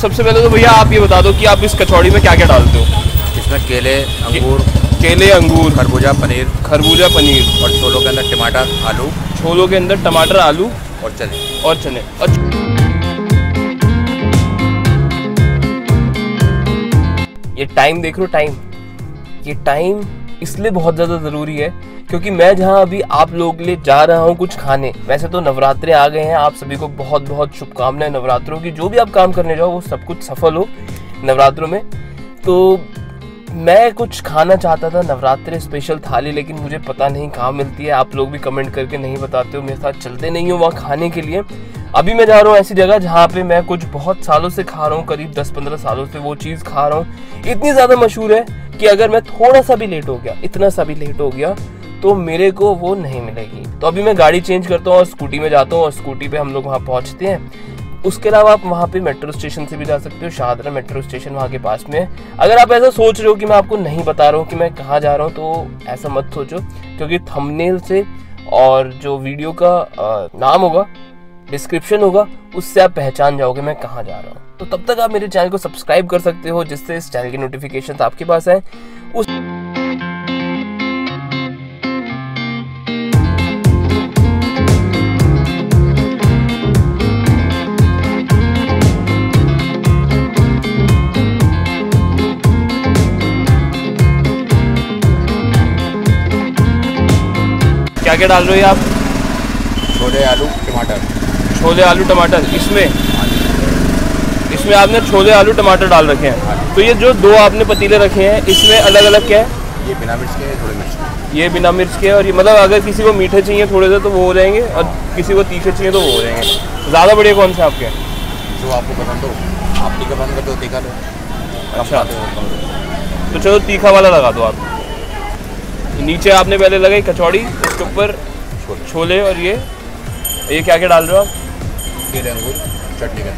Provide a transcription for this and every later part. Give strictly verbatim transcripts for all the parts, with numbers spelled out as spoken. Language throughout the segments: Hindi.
सबसे पहले तो भैया आप ये बता दो कि आप इस कचौड़ी में क्या क्या डालते हो? इसमें केले, अंगूर, केले, अंगूर, खरबूजा, पनीर, खरबूजा, पनीर और छोलों के अंदर टमाटर, आलू, छोलों के अंदर टमाटर, आलू और चने और चने। और ये टाइम देख लो, टाइम, ये टाइम इसलिए बहुत ज़्यादा ज़रूरी है क्योंकि मैं जहाँ अभी आप लोगों के लिए जा रहा हूँ कुछ खाने, वैसे तो नवरात्रे आ गए हैं, आप सभी को बहुत बहुत शुभकामनाएं नवरात्रों की। जो भी आप काम करने जाओ वो सब कुछ सफल हो नवरात्रों में। तो मैं कुछ खाना चाहता था नवरात्रे स्पेशल थाली, लेकिन मुझे पता नहीं कहाँ मिलती है। आप लोग भी कमेंट करके नहीं बताते हो, मेरे साथ चलते नहीं हो वहाँ खाने के लिए। अभी मैं जा रहा हूँ ऐसी जगह जहाँ पे मैं कुछ बहुत सालों से खा रहा हूँ, करीब दस पंद्रह सालों से वो चीज़ खा रहा हूँ। इतनी ज़्यादा मशहूर है कि अगर मैं थोड़ा सा भी लेट हो गया, इतना सा भी लेट हो गया, तो मेरे को वो नहीं मिलेगी। तो अभी मैं गाड़ी चेंज करता हूँ और स्कूटी में जाता हूँ और स्कूटी पे हम लोग वहाँ पहुँचते हैं। उसके अलावा आप वहाँ पे मेट्रो स्टेशन से भी जा सकते हो, शाहदरा मेट्रो स्टेशन वहाँ के पास में है। अगर आप ऐसा सोच रहे हो कि मैं आपको नहीं बता रहा हूँ कि मैं कहाँ जा रहा हूँ, तो ऐसा मत सोचो, क्योंकि थंबनेल से और जो वीडियो का नाम होगा, डिस्क्रिप्शन होगा, उससे आप पहचान जाओगे मैं कहाँ जा रहा हूँ। तो तब तक आप मेरे चैनल को सब्सक्राइब कर सकते हो, जिससे इस चैनल की नोटिफिकेशन आपके पास आए। उस क्या क्या डाल रहे हो आप? छोले, आलू, टमाटर। छोले, आलू, टमाटर। इसमें इसमें आपने छोले, आलू, टमाटर डाल रखे हैं। तो ये जो दो आपने पतीले रखे हैं, इसमें अलग अलग क्या है? ये बिना मिर्च के, थोड़े मिर्च के। ये बिना मिर्च के, और ये मतलब अगर किसी को मीठे चाहिए थोड़े से तो वो हो जाएंगे, और किसी को तीखे चाहिए तो वो हो जाएंगे। ज़्यादा बढ़िया कौन से आपके? जो आपको पसंद हो। आप तीखा पसंद करते हो तीखा लो। अच्छा, तो चलो तीखा वाला लगा दो आप। नीचे आपने पहले लगाई कचौड़ी, उसके ऊपर छोले, और ये ये क्या क्या डाल रहे हो आप? केले, अंगूर, चटनी का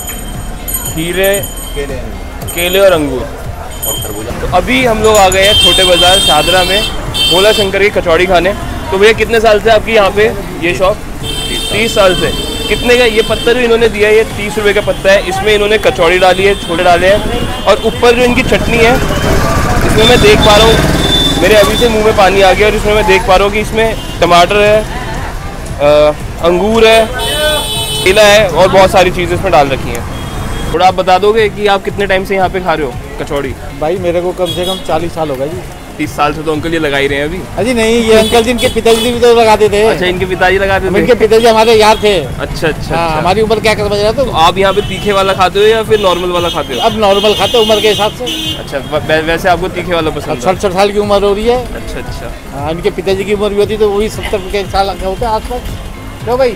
खीरे, केले, केले और अंगूर और खरबूजा। तो अभी हम लोग आ गए हैं छोटे बाजार शाहदरा में भोला शंकर की कचौड़ी खाने। तो भैया कितने साल से आपकी यहाँ पे ये शॉप? तीस साल से। कितने का ये पत्ता जो इन्होंने दिया है, ये तीस रुपये का पत्ता है। इसमें इन्होंने कचौड़ी डाली है, छोले डाले हैं, और ऊपर जो इनकी चटनी है, इसमें मैं देख पा रहा हूँ, मेरे अभी से मुंह में पानी आ गया। और इसमें मैं देख पा रहा हूँ कि इसमें टमाटर है, आ, अंगूर है, केला है, और बहुत सारी चीज़ें इसमें डाल रखी हैं। थोड़ा आप बता दोगे कि आप कितने टाइम से यहाँ पे खा रहे हो कचौड़ी? भाई मेरे को कम से कम चालीस साल हो गए जी। तीस साल से तो अंकल ये लगा ही रहे हैं अभी। अजी नहीं, ये अंकल जी इनके पिताजी भी तो लगाते थे। अच्छा, इनके पिताजी लगाते थे? इनके पिताजी हमारे यार थे। अच्छा अच्छा, हाँ, अच्छा। हमारी उम्र क्या कर बज रहा तो आप यहाँ पे तीखे वाला खाते हो या फिर नॉर्मल वाला खाते हो? अब नॉर्मल खाते उम्र के हिसाब से। अच्छा, वैसे आपको तीखे वाला पसंद है? सड़सठ साल की उम्र हो रही है। अच्छा अच्छा। हाँ, इनके पिताजी की उम्र भी होती तो वही सत्तर के साल होते आसपास। लो भाई,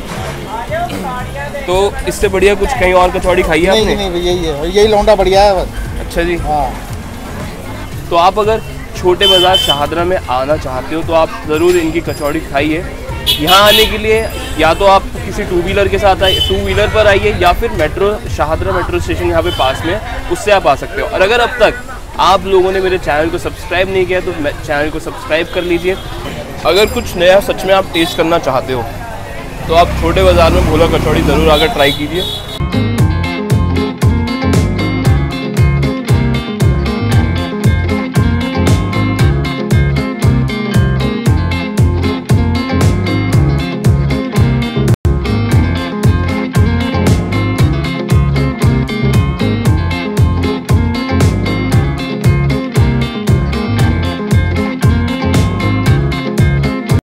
तो इससे बढ़िया कुछ कहीं और कचौड़ी खाई है आपने? नहीं नहीं, यही है, यही लौंडा बढ़िया है बस। अच्छा जी। हाँ, तो आप अगर छोटे बाजार शाहदरा में आना चाहते हो तो आप ज़रूर इनकी कचौड़ी खाइए। यहाँ आने के लिए या तो आप किसी टू व्हीलर के साथ आइए, टू व्हीलर पर आइए, या फिर मेट्रो शाहदरा मेट्रो स्टेशन यहाँ पे पास में, उससे आप आ सकते हो। और अगर अब तक आप लोगों ने मेरे चैनल को सब्सक्राइब नहीं किया तो चैनल को सब्सक्राइब कर लीजिए। अगर कुछ नया सच में आप टेस्ट करना चाहते हो तो आप छोटे बाज़ार में भोला कचौड़ी ज़रूर आकर ट्राई कीजिए।